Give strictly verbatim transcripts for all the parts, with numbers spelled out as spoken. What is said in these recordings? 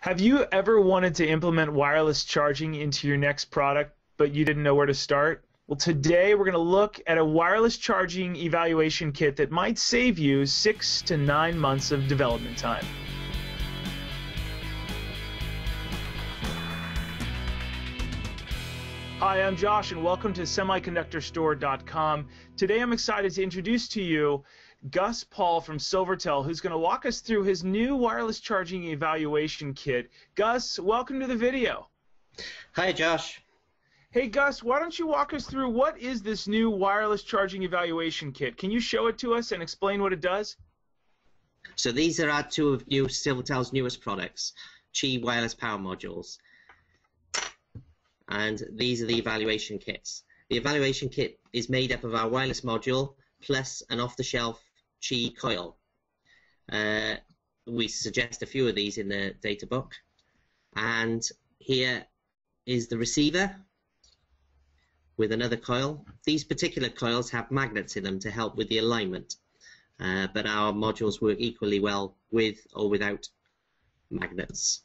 Have you ever wanted to implement wireless charging into your next product, but you didn't know where to start? Well, today we're going to look at a wireless charging evaluation kit that might save you six to nine months of development time. Hi, I'm Josh, and welcome to semiconductor store dot com. Today I'm excited to introduce to you Gus Paul from Silvertel, who's going to walk us through his new wireless charging evaluation kit. Gus, welcome to the video. Hi, Josh. Hey, Gus, why don't you walk us through what is this new wireless charging evaluation kit? Can you show it to us and explain what it does? So these are our two of new Silvertel's newest products, Qi wireless power modules. And these are the evaluation kits. The evaluation kit is made up of our wireless module plus an off-the-shelf Qi coil. Uh, we suggest a few of these in the data book. And here is the receiver with another coil. These particular coils have magnets in them to help with the alignment, uh, but our modules work equally well with or without magnets.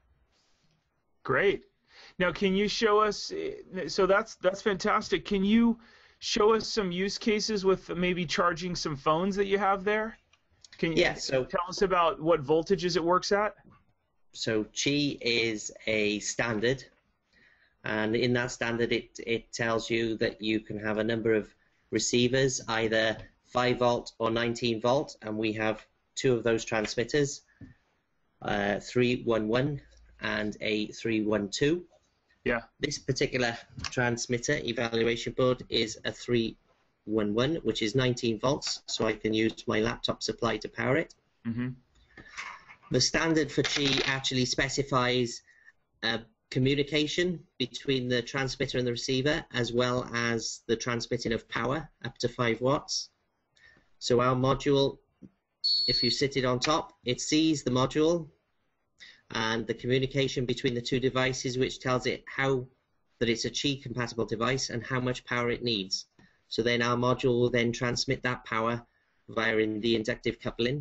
Great. Now, can you show us, so that's that's fantastic. Can you show us some use cases with maybe charging some phones that you have there? Can you yeah, so, tell us about what voltages it works at? So Qi is a standard, and in that standard it, it tells you that you can have a number of receivers, either five volt or nineteen volt, and we have two of those transmitters, uh, three one one and a three one two. Yeah. This particular transmitter evaluation board is a three one one, which is nineteen volts, so I can use my laptop supply to power it. Mm-hmm. The standard for Qi actually specifies uh, communication between the transmitter and the receiver, as well as the transmitting of power up to five watts. So our module, if you sit it on top, it sees the module and the communication between the two devices, which tells it how that it's a Qi compatible device and how much power it needs. So then our module will then transmit that power via in the inductive coupling,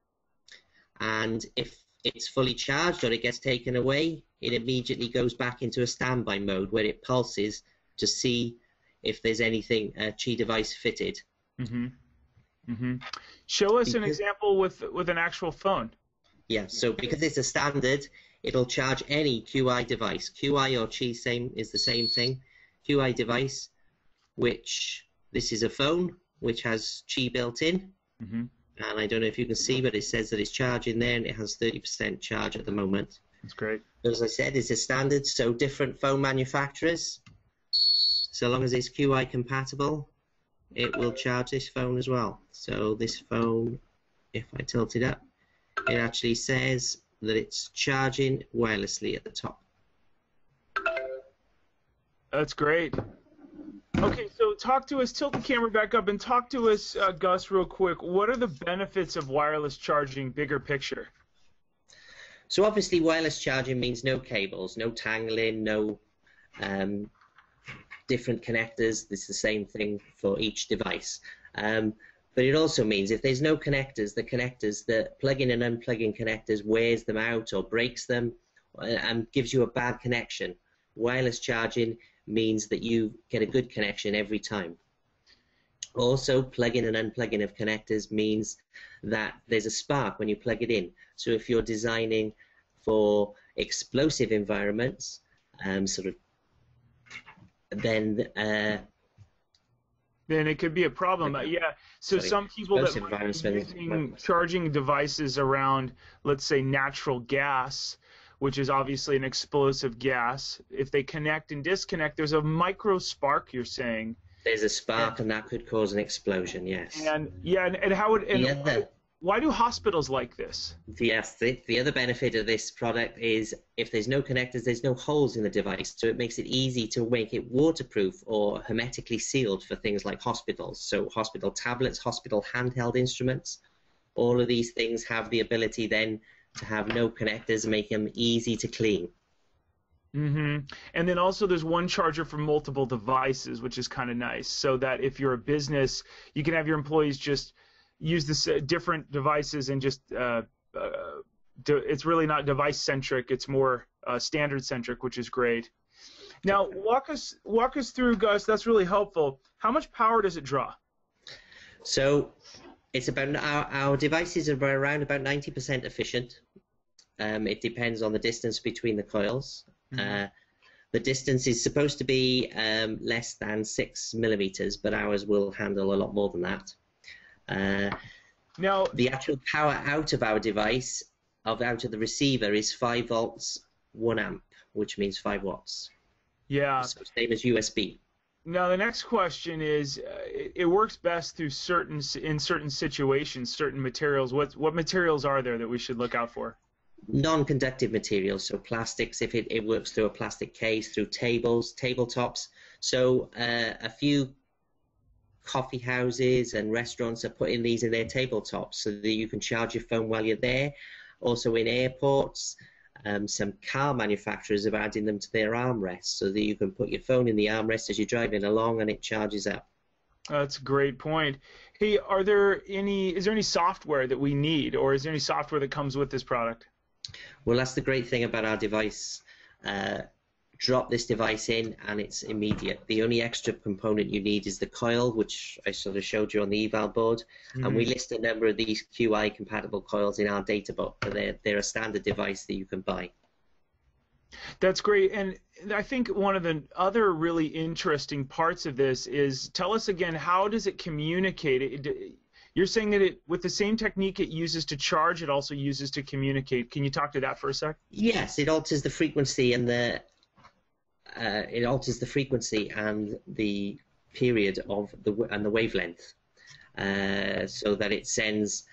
and if it's fully charged or it gets taken away, it immediately goes back into a standby mode where it pulses to see if there's anything a Qi device fitted. Mm-hmm. Mm-hmm. Show us an example with with an actual phone. Yeah, so because it's a standard, it'll charge any Q I device. Q I or Qi same is the same thing. Q I device, which this is a phone which has Qi built in, mm-hmm. and I don't know if you can see, but it says that it's charging there, and it has thirty percent charge at the moment. That's great. As I said, it's a standard, so different phone manufacturers, so long as it's Q I compatible, it will charge this phone as well. So this phone, if I tilt it up, it actually says that it's charging wirelessly at the top. That's great. Okay, so talk to us, tilt the camera back up, and talk to us, uh, Gus, real quick. What are the benefits of wireless charging, bigger picture? So obviously wireless charging means no cables, no tangling, no um, different connectors. It's the same thing for each device. Um, But it also means if there's no connectors, the connectors, the plugging and unplugging connectors wears them out or breaks them and gives you a bad connection. Wireless charging means that you get a good connection every time. Also, plugging and unplugging of connectors means that there's a spark when you plug it in. So if you're designing for explosive environments, um, sort of, then uh, then it could be a problem. Uh, yeah. So Sorry. some people Those that might be environments using charging devices around, let's say, natural gas, which is obviously an explosive gas, if they connect and disconnect, there's a micro spark, you're saying. There's a spark, and, and that could cause an explosion, yes. And yeah, and, and how would and the why, other, why do hospitals like this? Yes, the, the other benefit of this product is if there's no connectors, there's no holes in the device, so it makes it easy to make it waterproof or hermetically sealed for things like hospitals. So hospital tablets, hospital handheld instruments, all of these things have the ability then to have no connectors, make them easy to clean. Mm-hmm. And then also there's one charger for multiple devices, which is kind of nice, so that if you're a business, you can have your employees just use this uh, different devices and just uh, uh, it's really not device-centric. It's more uh, standard-centric, which is great. Now, walk us walk us through, Gus. That's really helpful. How much power does it draw? So, it's about our, our devices are around about ninety percent efficient. Um, it depends on the distance between the coils. Mm-hmm. uh, the distance is supposed to be um, less than six millimeters, but ours will handle a lot more than that. Uh, now, the actual power out of our device, of out of the receiver, is five volts, one amp, which means five watts. Yeah. So same as U S B. Now the next question is, uh, it, it works best through certain in certain situations, certain materials. What what materials are there that we should look out for? Non-conductive materials, so plastics. If it, it works through a plastic case, through tables, tabletops. So uh, a few coffee houses and restaurants are putting these in their tabletops so that you can charge your phone while you're there. Also in airports. Um, some car manufacturers are adding them to their armrests so that you can put your phone in the armrest as you're driving along and it charges up. That's a great point. Hey, are there any? Is there any software that we need, or is there any software that comes with this product? Well, that's the great thing about our device. Uh, drop this device in and it's immediate. The only extra component you need is the coil, which I sort of showed you on the eval board. Mm-hmm. And we list a number of these Q I compatible coils in our data book, but they're, they're a standard device that you can buy. That's great. And I think one of the other really interesting parts of this is, tell us again, how does it communicate? It, you're saying that it, with the same technique it uses to charge, it also uses to communicate. Can you talk to that for a sec? Yes, it alters the frequency and the Uh, it alters the frequency and the period of the and the wavelength, uh, so that it sends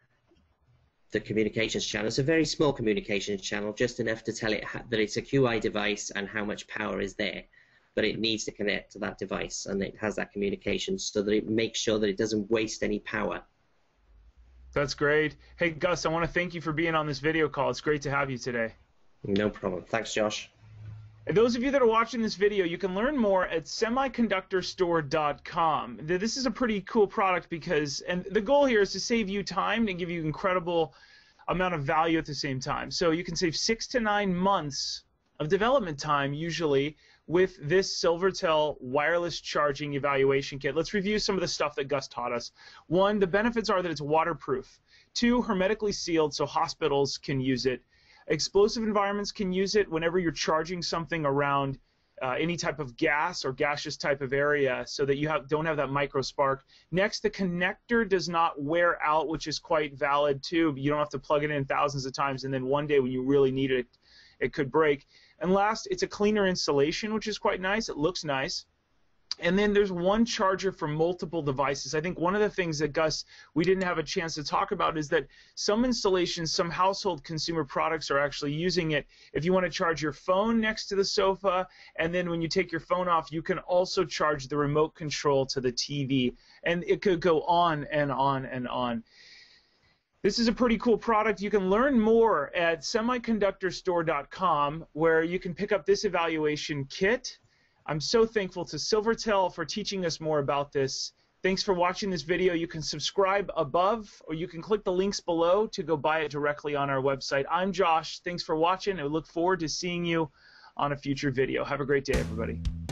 the communications channel. It's a very small communications channel, just enough to tell it ha that it's a Q I device and how much power is there. But it needs to connect to that device, and it has that communication so that it makes sure that it doesn't waste any power. That's great. Hey, Gus, I want to thank you for being on this video call. It's great to have you today. No problem. Thanks, Josh. And those of you that are watching this video, you can learn more at semiconductor store dot com. This is a pretty cool product because, and the goal here is to save you time and give you incredible amount of value at the same time. So you can save six to nine months of development time usually with this Silvertel wireless charging evaluation kit. Let's review some of the stuff that Gus taught us. One, the benefits are that it's waterproof. Two, hermetically sealed so hospitals can use it. Explosive environments can use it whenever you're charging something around uh, any type of gas or gaseous type of area so that you have, don't have that micro spark. Next, the connector does not wear out, which is quite valid too. You don't have to plug it in thousands of times and then one day when you really need it, it could break. And last, it's a cleaner installation, which is quite nice. It looks nice. And then there's one charger for multiple devices. I think one of the things that, Gus, we didn't have a chance to talk about is that some installations, some household consumer products are actually using it. If you want to charge your phone next to the sofa, and then when you take your phone off, you can also charge the remote control to the T V. And it could go on and on and on. This is a pretty cool product. You can learn more at semiconductor store dot com, where you can pick up this evaluation kit. I'm so thankful to Silvertel for teaching us more about this. Thanks for watching this video. You can subscribe above, or you can click the links below to go buy it directly on our website. I'm Josh. Thanks for watching. I look forward to seeing you on a future video. Have a great day, everybody.